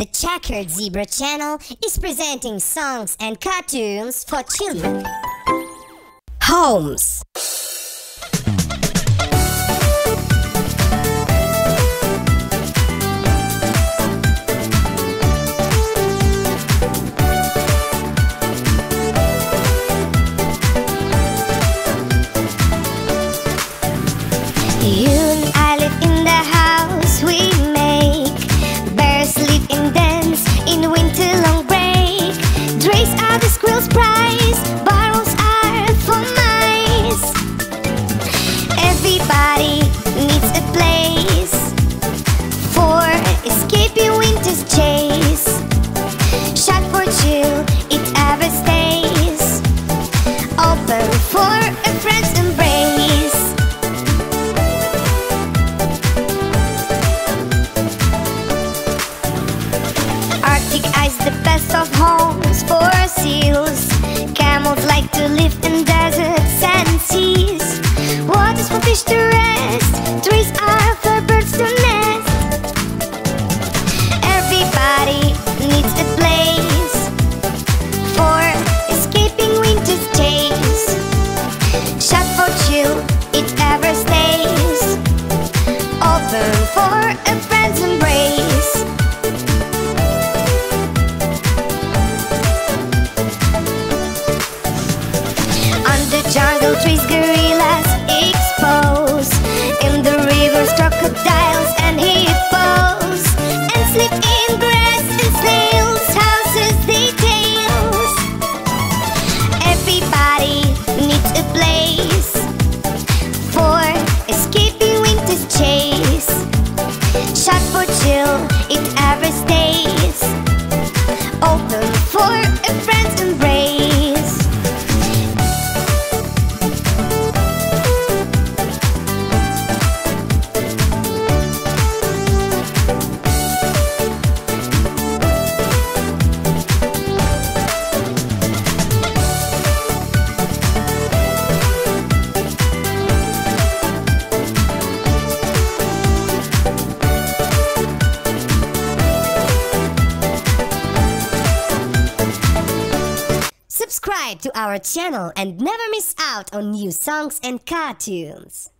The Checkered Zebra channel is presenting songs and cartoons for children. Homes. You and I live in the house we make. Bears live and dance in winter long break. Dreys are the squirrels' prize. Burrows are for mice. Everybody needs a place for escaping winter's chase. Shut for chill, it ever stays. Open for a friend's embrace. The best of homes for seals. Camels like to live in deserts and seas. Waters for fish to rest. Trees are for birds to nest. Everybody needs a place for escaping winter's chase. Shut for chill, it ever stays. Open for a friend's embrace. Jungle trees, gorillas expose. In the rivers, crocodiles and hippos. And sleep in grass and snails, houses, details. Everybody needs a place for escaping winter's chase. Shut for chill, it ever stays. Open for a friend's embrace. Subscribe to our channel and never miss out on new songs and cartoons.